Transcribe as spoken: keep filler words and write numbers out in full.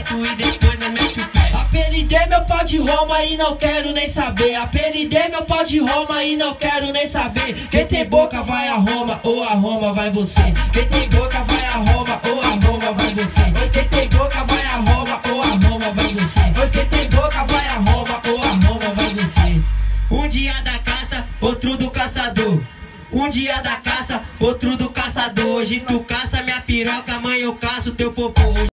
passo e depois não mete o pé. Apelidei meu pau de Roma e não quero nem saber. Apelidei meu pau de Roma e não quero nem saber. Quem tem boca vai a Roma ou a Roma vai você. Quem tem boca vai a Roma ou a Roma vai você. Quem tem boca vai a Roma ou a Roma vai você. Quem tem boca vai a Roma ou a Roma vai você. Um dia da caça, outro do caçador. Um dia da caça, outro do caçador. Hoje tu caça minha piroca, amanhã eu caço teu popô.